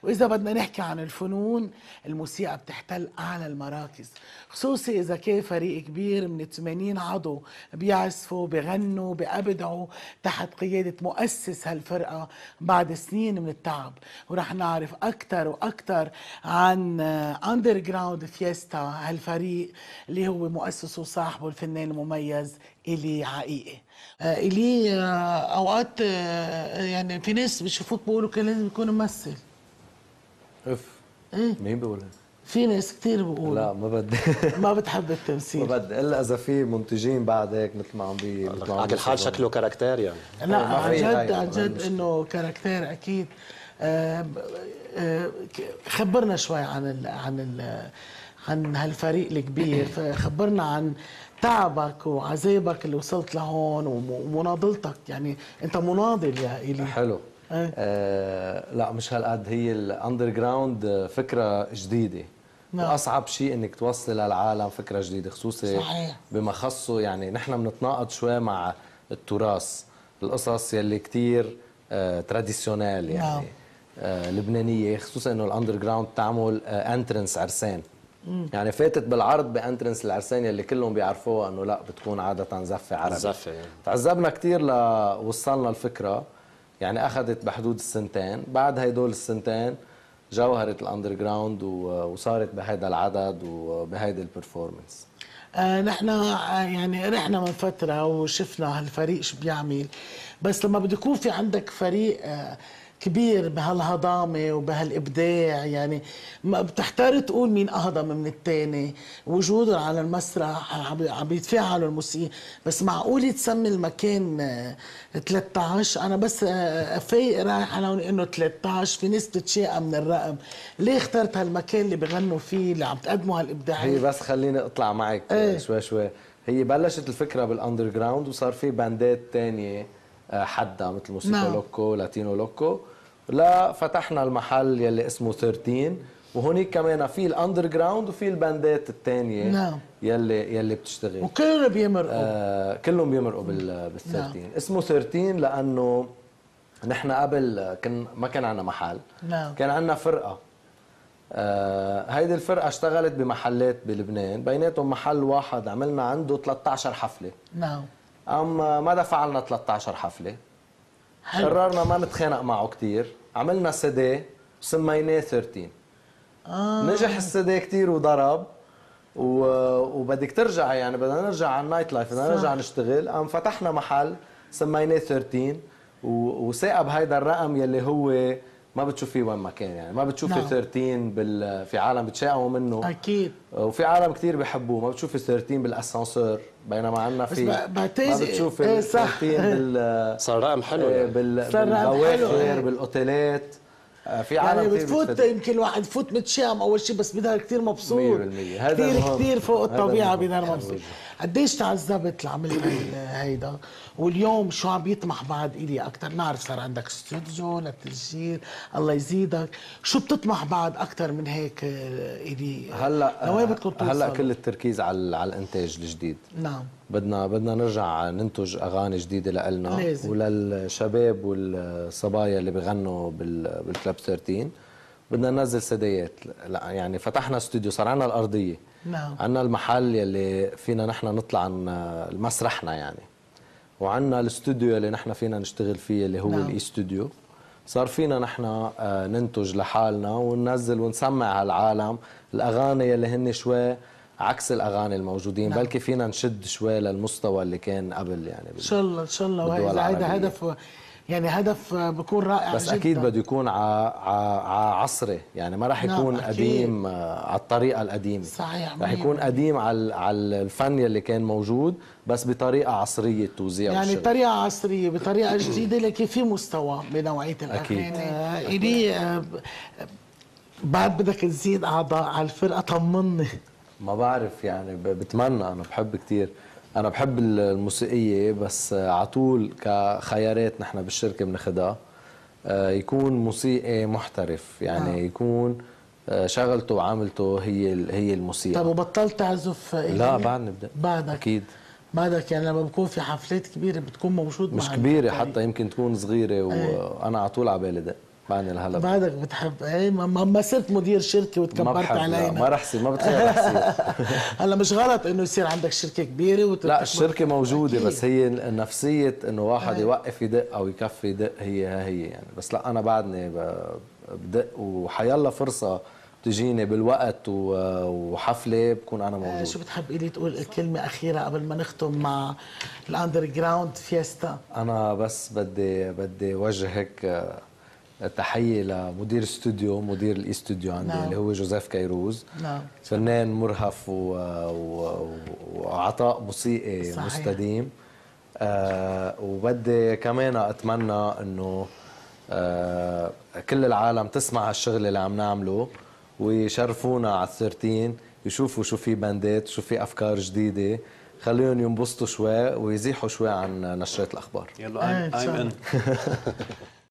وإذا بدنا نحكي عن الفنون، الموسيقى بتحتل أعلى المراكز، خصوصي إذا كان فريق كبير من 80 عضو بيعزفوا بغنوا بأبدعوا تحت قيادة مؤسس هالفرقة بعد سنين من التعب. ورح نعرف أكثر وأكثر عن أندرجراوند فيستا، هالفريق اللي هو مؤسسه وصاحبه الفنان المميز إيلي عقيقي. إيلي أوقات يعني في ناس بيشوفوك بيقولوا كان لازم يكون ممثل. اف ايه مين بيقول؟ في ناس كثير بيقولوا لا ما بدي ما بتحب التمثيل. ما بدي الا اذا في منتجين بعد هيك مثل ما عم على كل حال شكله كاركتير يعني. لا عن جد هاي عن جد انه كاركتير اكيد. خبرنا شوي عن هالفريق الكبير، خبرنا عن تعبك وعذابك اللي وصلت لهون ومناضلتك، يعني انت مناضل يا إيلي. حلو. لا مش هالقد، هي الاندر جراوند فكره جديده. نعم. واصعب شيء انك توصل للعالم فكره جديده، خصوصي صحيح. بما خصه يعني نحن بنتناقض شوي مع التراث، القصص يلي كثير تراديشنال يعني. نعم. لبنانيه، خصوصا انه الاندر جراوند تعمل انترنس عرسان. يعني فاتت بالعرض بانترنس العرسان يلي كلهم بيعرفوها انه لا بتكون عاده زفه عربي. زفه يعني. تعذبنا كثير لوصلنا الفكره، يعني اخذت بحدود السنتين. بعد هيدول السنتين جوهرت الاندر جراوند وصارت بهيدا العدد وبهيدي البرفورمنس. نحن يعني رحنا من فتره وشفنا هالفريق شو بيعمل، بس لما بده يكون في عندك فريق كبير بهالهضامه وبهالابداع، يعني ما بتحتار تقول مين اهضم من الثاني. وجودهم على المسرح عم بيتفاعلوا الموسيقى، بس معقول تسمي المكان 13؟ انا بس فايق رايح على انه 13. في ناس بتتشائم من الرقم. ليه اخترت هالمكان اللي بغنوا فيه اللي عم تقدموا هالابداعيه؟ هي بس خليني اطلع معك شوي شوي. هي بلشت الفكره بالاندر جراوند وصار في باندات ثانيه حدا مثل موسيقى لوكو، لاتينو لوكو. لا فتحنا المحل يلي اسمه 13، وهونيك كمان في الاندر جراوند وفي الباندات الثانيه. نعم. يلي بتشتغل وكلهم بيمرقوا. كلهم بيمرقوا بال 13. نعم. اسمه 13 لانه نحن قبل ما كان عندنا محل. نعم. كان عندنا فرقه. هيدي الفرقه اشتغلت بمحلات بلبنان، بيناتهم محل واحد عملنا عنده 13 حفله. نعم. ما دفع لنا 13 حفله. حلو. قررنا ما نتخانق معه كثير، عملنا سيدي وسميناه 13. نجح السيدي كثير وضرب وبدك ترجع، يعني بدنا نرجع على النايت لايف، بدنا نرجع نشتغل. فتحنا محل سميناه 13 وثاقب هيدا الرقم يلي هو ما بتشوفيه وين ما كان، يعني ما بتشوفي. نعم. 13 في عالم بتشاقوا منه اكيد، وفي عالم كثير بيحبوه. ما بتشوفي 13 بالاسانسور، بينما عندنا في ما بتشوفي 13 صار رقم حلو يعني. بالبواخر بالاوتيلات. في عالم يعني كثير بتفوت يمكن الواحد بفوت متشائم اول شيء، بس بضل كثير مبسوط. 100% هذا كثير فوق الطبيعه، بضل مبسوط. قديش تعذبت لعملت هيدا؟ واليوم شو عم بيطمح بعد إلي اكثر؟ نعرف صار عندك استوديو للتسجيل، الله يزيدك. شو بتطمح بعد اكثر من هيك إلي؟ هلا لوين بدكم توصلوا؟ هلا كل التركيز على الانتاج الجديد. نعم. بدنا نرجع ننتج اغاني جديده لنا وللشباب والصبايا اللي بغنوا بالكلاب 13. بدنا ننزل سيديات. لا يعني فتحنا استوديو، صار عندنا الارضيه. نعم. عندنا المحل يلي فينا نحن نطلع عن مسرحنا يعني، وعندنا الاستوديو اللي نحن فينا نشتغل فيه اللي هو نعم. الاي ستوديو. صار فينا نحن ننتج لحالنا وننزل ونسمع هالعالم الاغاني يلي هن شوي عكس الاغاني الموجودين. نعم. بلكي فينا نشد شوي للمستوى اللي كان قبل يعني. ان شاء الله ان شاء الله. وهذا هدف، يعني هدف بكون رائع بس جدا. اكيد بده يكون على عصري، يعني ما راح يكون نعم. قديم على الطريقه القديمه. صحيح. راح يكون قديم على الفن اللي كان موجود، بس بطريقه عصريه التوزيع يعني والشغل. طريقه عصريه بطريقه جديده، لكن في مستوى بنوعيه الاغاني. إلي بعد بدك تزيد اعضاء على الفرقه؟ طمني. ما بعرف يعني، بتمنى. انا بحب كثير، انا بحب الموسيقيه، بس على طول كخيارات نحن بالشركه بناخذها يكون موسيقي محترف، يعني يكون شغلته وعاملته هي الموسيقى. طب وبطلت تعزف؟ لا بعدني بدأ. بعدك اكيد بعدك، يعني لما بكون في حفلات كبيره بتكون موجود؟ مش كبيره حتى، يمكن تكون صغيره وانا على طول على بالي ده. بعدني لهلا بعدك بتحب ايه؟ ما صرت مدير شركه ما وتكبرت بحب، لا علينا. ما رح ما بتخيل رح يصير. هلا مش غلط انه يصير عندك شركه كبيره لا الشركة موجودة أكيد. بس هي نفسية انه واحد أي. يوقف يدق او يكفي يدق هي يعني. بس لا انا بعدني بدق وحيلا فرصة تجيني بالوقت وحفلة بكون انا موجود. شو بتحب إلي تقول كلمه اخيره قبل ما نختم مع الاندر جراوند فيستا؟ انا بس بدي وجهك تحية لمدير استوديو، مدير الاستوديو عندي نعم. اللي هو جوزيف كيروز. نعم. فنان مرهف وعطاء موسيقي صحيح. مستديم. وبدي كمان اتمنى انه كل العالم تسمع هالشغل اللي عم نعمله ويشرفونا على ال13، يشوفوا شو في باندات، شو في افكار جديده، خليهم ينبسطوا شوي ويزيحوا شوي عن نشرة الاخبار. يلا I'm in.